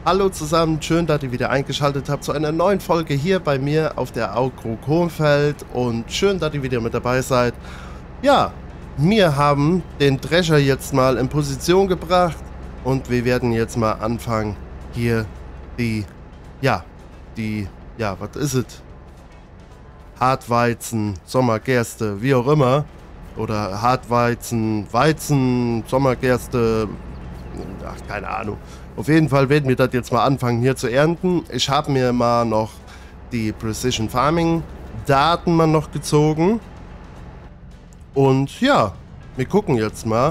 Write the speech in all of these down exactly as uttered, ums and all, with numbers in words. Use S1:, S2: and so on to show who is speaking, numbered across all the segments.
S1: Hallo zusammen, schön, dass ihr wieder eingeschaltet habt zu einer neuen Folge hier bei mir auf der Agro Kronfeld und schön, dass ihr wieder mit dabei seid. Ja, wir haben den Drescher jetzt mal in Position gebracht und wir werden jetzt mal anfangen, hier die, ja, die, ja, was ist es? Hartweizen, Sommergerste, wie auch immer. Oder Hartweizen, Weizen, Sommergerste, ach, keine Ahnung. Auf jeden Fall werden wir das jetzt mal anfangen hier zu ernten. Ich habe mir mal noch die Precision Farming Daten mal noch gezogen. Und ja, wir gucken jetzt mal.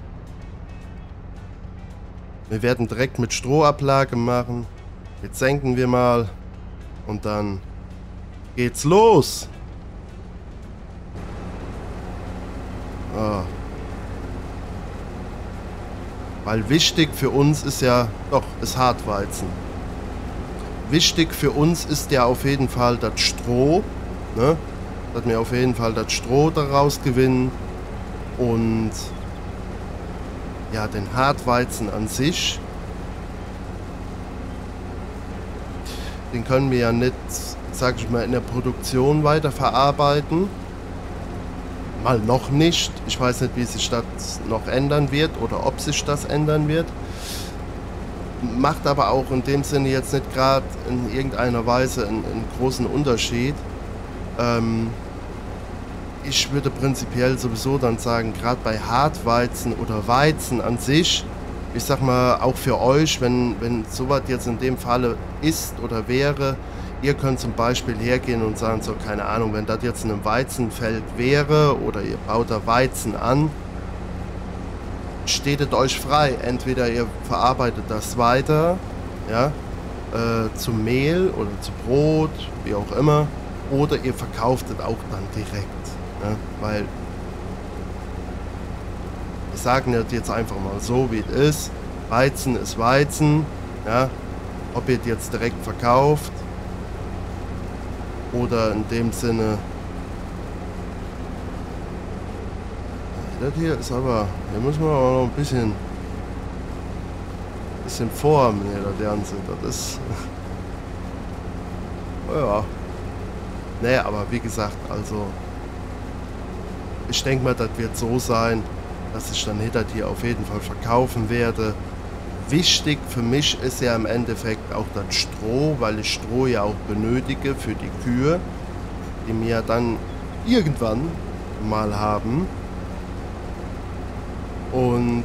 S1: Wir werden direkt mit Strohablage machen. Jetzt senken wir mal. Und dann geht's los. Ah. Weil wichtig für uns ist ja, doch, ist Hartweizen. Wichtig für uns ist ja auf jeden Fall das Stroh, ne? Dass wir auf jeden Fall das Stroh daraus gewinnen. Und ja, den Hartweizen an sich, den können wir ja nicht, sag ich mal, in der Produktion weiterverarbeiten. Mal noch nicht. Ich weiß nicht, wie sich das noch ändern wird oder ob sich das ändern wird. Macht aber auch in dem Sinne jetzt nicht gerade in irgendeiner Weise einen, einen großen Unterschied. Ähm, ich würde prinzipiell sowieso dann sagen, gerade bei Hartweizen oder Weizen an sich, ich sag mal auch für euch, wenn, wenn sowas jetzt in dem Falle ist oder wäre, ihr könnt zum Beispiel hergehen und sagen, so, keine Ahnung, wenn das jetzt in einem Weizenfeld wäre oder ihr baut da Weizen an, steht es euch frei. Entweder ihr verarbeitet das weiter, ja, äh, zu Mehl oder zu Brot, wie auch immer, oder ihr verkauft es auch dann direkt, ja, weil wir sagen das jetzt einfach mal so, wie es ist. Weizen ist Weizen, ja, ob ihr es jetzt direkt verkauft oder in dem Sinne. Das hier ist aber, hier müssen wir aber noch ein bisschen, bisschen vorhaben hier, das Ganze. Das ist, ja. Nee, aber wie gesagt, also, ich denke mal, das wird so sein, dass ich dann hinter hier auf jeden Fall verkaufen werde. Wichtig für mich ist ja im Endeffekt auch das Stroh, weil ich Stroh ja auch benötige für die Kühe, die wir dann irgendwann mal haben. Und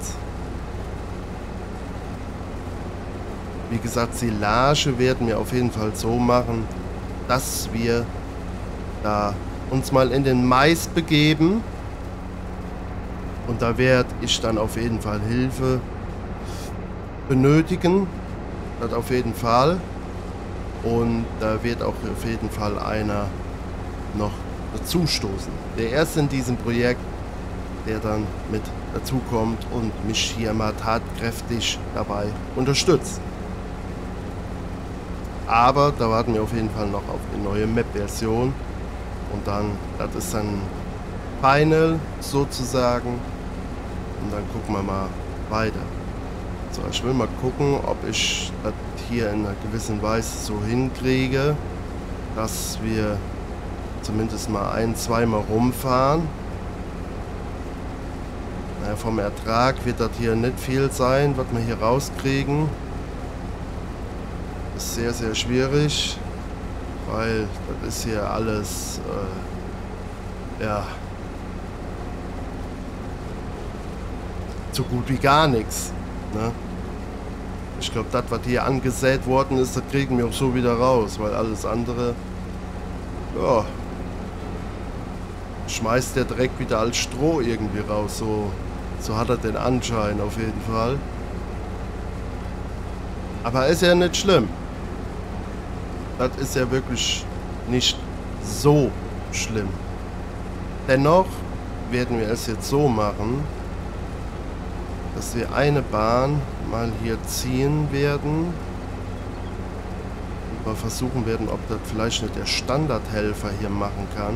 S1: wie gesagt, Silage werden wir auf jeden Fall so machen, dass wir da uns mal in den Mais begeben. Und da werde ich dann auf jeden Fall Hilfe benötigen, das auf jeden Fall. Und da wird auch auf jeden Fall einer noch dazu stoßen. Der erste in diesem Projekt, der dann mit dazu kommt und mich hier mal tatkräftig dabei unterstützt. Aber da warten wir auf jeden Fall noch auf die neue Map-Version. Und dann, das ist dann Final sozusagen. Und dann gucken wir mal weiter. So, ich will mal gucken, ob ich das hier in einer gewissen Weise so hinkriege, dass wir zumindest mal ein-, zweimal rumfahren. Naja, vom Ertrag wird das hier nicht viel sein, was wir hier rauskriegen. Ist sehr, sehr schwierig, weil das ist hier alles, äh, ja, so gut wie gar nichts. Ne? Ich glaube, das, was hier angesät worden ist, das kriegen wir auch so wieder raus, weil alles andere, ja, schmeißt der direkt wieder als Stroh irgendwie raus. So, so hat er den Anschein auf jeden Fall. Aber ist ja nicht schlimm. Das ist ja wirklich nicht so schlimm. Dennoch werden wir es jetzt so machen, dass wir eine Bahn mal hier ziehen werden und mal versuchen werden, ob das vielleicht nicht der Standardhelfer hier machen kann.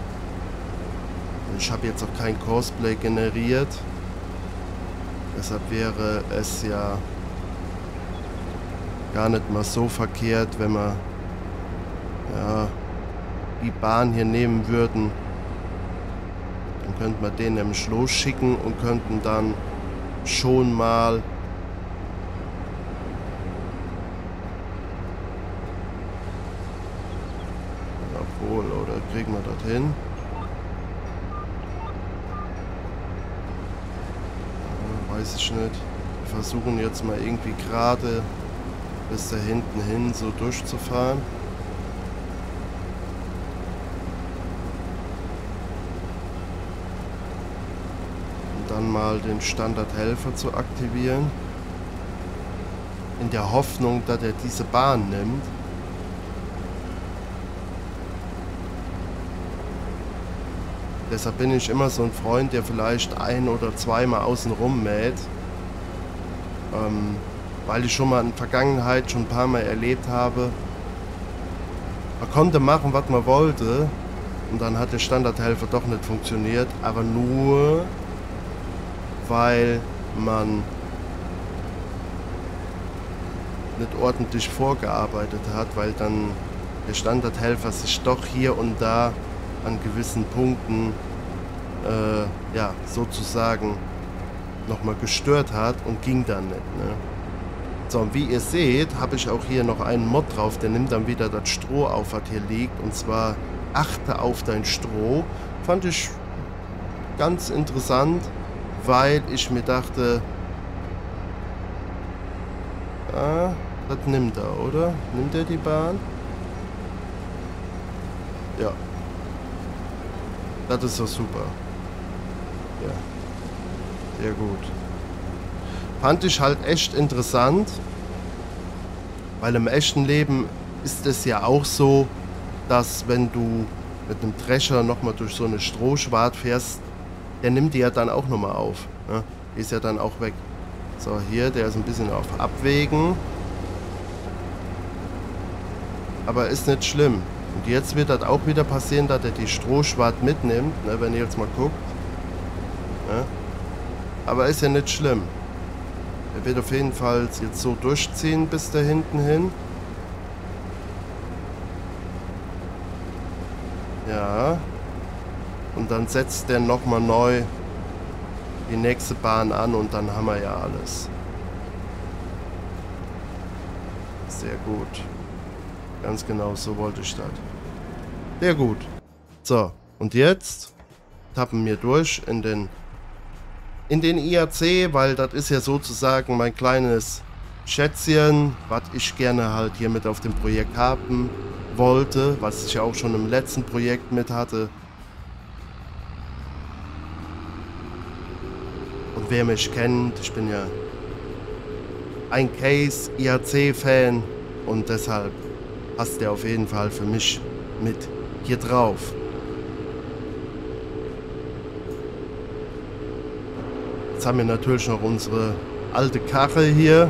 S1: Ich habe jetzt auch kein Cosplay generiert, deshalb wäre es ja gar nicht mal so verkehrt, wenn wir ja, die Bahn hier nehmen würden. Dann könnten wir den nämlich losschicken und könnten dann schon mal obwohl, oder kriegen wir das hin? Ja, weiß ich nicht. Wir versuchen jetzt mal irgendwie gerade bis da hinten hin so durchzufahren. Und dann mal den Standardhelfer zu aktivieren. In der Hoffnung, dass er diese Bahn nimmt. Deshalb bin ich immer so ein Freund, der vielleicht ein- oder zweimal außen rum mäht. Ähm, weil ich schon mal in der Vergangenheit schon ein paar Mal erlebt habe, man konnte machen, was man wollte. Und dann hat der Standardhelfer doch nicht funktioniert. Aber nur, weil man nicht ordentlich vorgearbeitet hat. Weil dann der Standardhelfer sich doch hier und da an gewissen Punkten äh, ja, sozusagen nochmal gestört hat und ging dann nicht. Ne? So, und wie ihr seht, habe ich auch hier noch einen Mod drauf, der nimmt dann wieder das Stroh auf, was hier liegt. Und zwar achte auf dein Stroh. Fand ich ganz interessant, weil ich mir dachte, ah, das nimmt er, oder? Nimmt er die Bahn? Ja. Das ist doch super. Ja. Sehr gut. Fand ich halt echt interessant, weil im echten Leben ist es ja auch so, dass wenn du mit einem Drescher nochmal durch so eine Strohschwart fährst, der nimmt die ja dann auch nochmal auf. Ne? Die ist ja dann auch weg. So, hier, der ist ein bisschen auf Abwägen. Aber ist nicht schlimm. Und jetzt wird das auch wieder passieren, dass er die Strohschwart mitnimmt, ne, wenn ihr jetzt mal guckt. Ne? Aber ist ja nicht schlimm. Er wird auf jeden Fall jetzt so durchziehen bis da hinten hin. Ja. Und dann setzt der nochmal neu die nächste Bahn an und dann haben wir ja alles. Sehr gut. Ganz genau, so wollte ich das. Sehr gut. So, und jetzt tappen wir durch in den in den I A C, weil das ist ja sozusagen mein kleines Schätzchen, was ich gerne halt hier mit auf dem Projekt haben wollte, was ich ja auch schon im letzten Projekt mit hatte. Und wer mich kennt, ich bin ja ein Case I A C-Fan und deshalb passt der auf jeden Fall für mich mit hier drauf. Jetzt haben wir natürlich noch unsere alte Karre hier.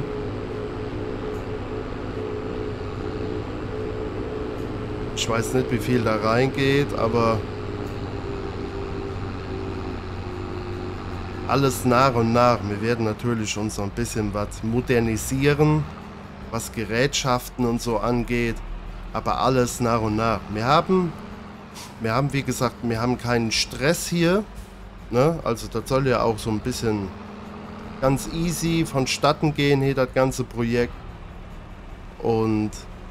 S1: Ich weiß nicht, wie viel da reingeht, aber alles nach und nach. Wir werden natürlich uns noch ein bisschen was modernisieren, was Gerätschaften und so angeht. Aber alles nach und nach. Wir haben, wir haben wie gesagt, wir haben keinen Stress hier. Ne? Also das soll ja auch so ein bisschen ganz easy vonstatten gehen, hier das ganze Projekt. Und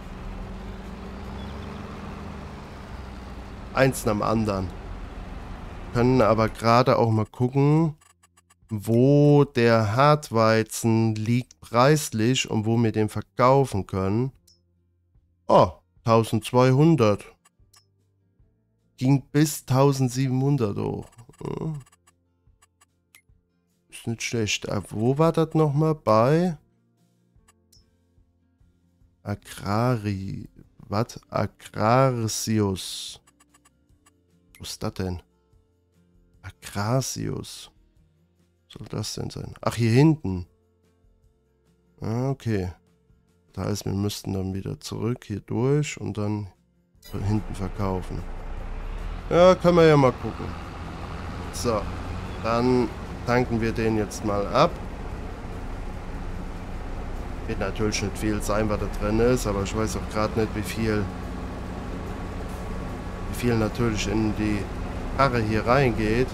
S1: eins nach dem anderen. Können aber gerade auch mal gucken, wo der Hartweizen liegt preislich und wo wir den verkaufen können. Oh, eintausendzweihundert. Ging bis eintausendsiebenhundert hoch. Hm. Ist nicht schlecht. Aber wo war das nochmal? Bei Agrari. Was? Agrarsius. Wo ist das denn? Agrarsius. Soll das denn sein? Ach, hier hinten. Ah, okay. Das heißt, wir müssten dann wieder zurück hier durch und dann von hinten verkaufen. Ja, können wir ja mal gucken. So, dann tanken wir den jetzt mal ab. Wird natürlich nicht viel sein, was da drin ist, aber ich weiß auch gerade nicht, wie viel, wie viel natürlich in die Karre hier reingeht.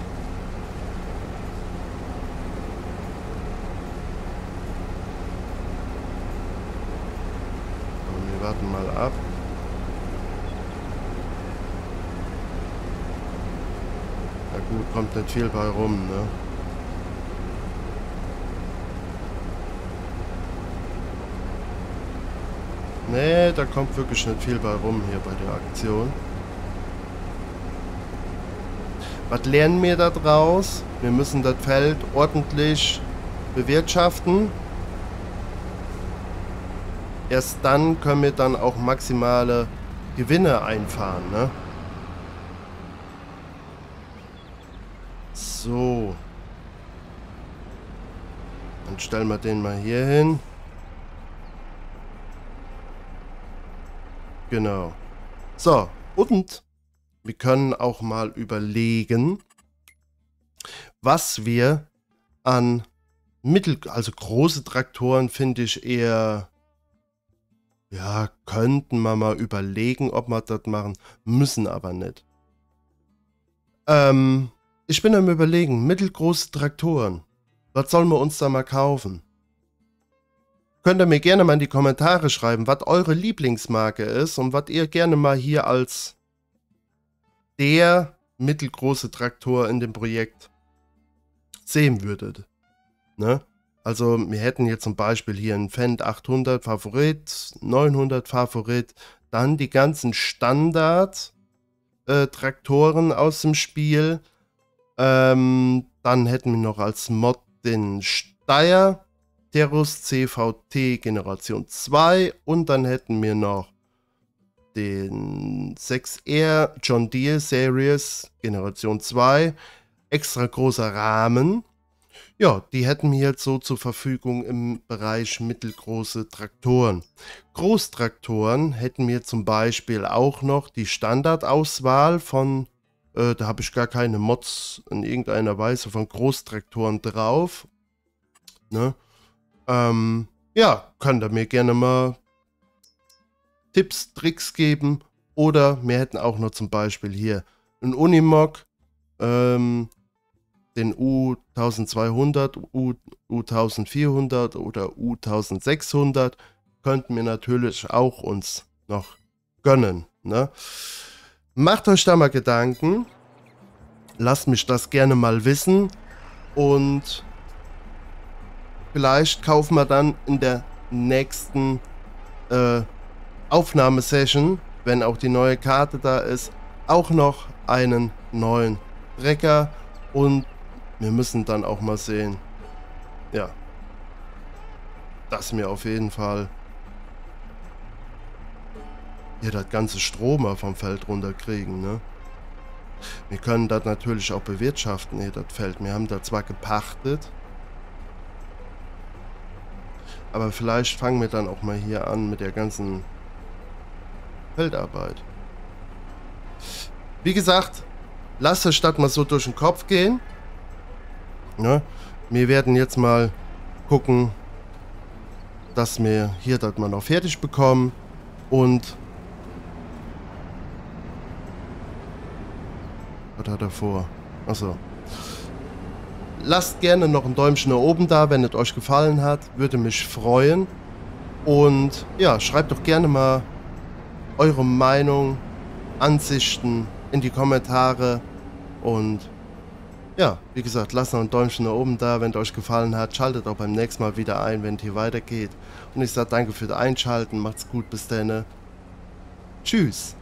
S1: Und wir warten mal ab. Na gut, kommt nicht viel bei rum, ne? Nee, da kommt wirklich nicht viel bei rum hier bei der Aktion. Was lernen wir da draus? Wir müssen das Feld ordentlich bewirtschaften. Erst dann können wir dann auch maximale Gewinne einfahren, ne? So. Dann stellen wir den mal hier hin. Genau. So, und wir können auch mal überlegen, was wir an mittel, also große Traktoren finde ich eher, ja, könnten wir mal überlegen, ob wir das machen, müssen aber nicht. Ähm, ich bin am Überlegen, mittelgroße Traktoren, was sollen wir uns da mal kaufen? Könnt ihr mir gerne mal in die Kommentare schreiben, was eure Lieblingsmarke ist und was ihr gerne mal hier als der mittelgroße Traktor in dem Projekt sehen würdet. Ne? Also wir hätten jetzt zum Beispiel hier einen Fendt achthundert Favorit, neunhundert Favorit, dann die ganzen Standard-Traktoren äh, aus dem Spiel. Ähm, dann hätten wir noch als Mod den Steyr Terrus C V T Generation zwei und dann hätten wir noch den sechs R John Deere Series Generation zwei, extra großer Rahmen. Ja, die hätten wir jetzt so zur Verfügung im Bereich mittelgroße Traktoren. Großtraktoren hätten wir zum Beispiel auch noch die Standardauswahl von, äh, da habe ich gar keine Mods in irgendeiner Weise von Großtraktoren drauf. Ne? Ähm, ja, könnt ihr mir gerne mal Tipps, Tricks geben. Oder wir hätten auch noch zum Beispiel hier einen Unimog, ähm, den U zwölfhundert, U, U vierzehnhundert oder U sechzehnhundert. Könnten wir natürlich auch uns noch gönnen. Ne? Macht euch da mal Gedanken. Lasst mich das gerne mal wissen. Und vielleicht kaufen wir dann in der nächsten äh, Aufnahmesession, wenn auch die neue Karte da ist, auch noch einen neuen Trecker. Und wir müssen dann auch mal sehen, ja, dass wir auf jeden Fall hier das ganze Stromer vom Feld runterkriegen, ne? Wir können das natürlich auch bewirtschaften, hier das Feld. Wir haben da zwar gepachtet, aber vielleicht fangen wir dann auch mal hier an mit der ganzen Feldarbeit. Wie gesagt, lasst es statt mal so durch den Kopf gehen. Ne? Wir werden jetzt mal gucken, dass wir hier das mal noch fertig bekommen. Und was hat er vor? Achso. Lasst gerne noch ein Däumchen nach oben da, wenn es euch gefallen hat. Würde mich freuen. Und ja, schreibt doch gerne mal eure Meinung, Ansichten in die Kommentare. Und ja, wie gesagt, lasst noch ein Däumchen nach oben da, wenn es euch gefallen hat. Schaltet auch beim nächsten Mal wieder ein, wenn es hier weitergeht. Und ich sage danke für das Einschalten. Macht's gut, bis dann. Tschüss.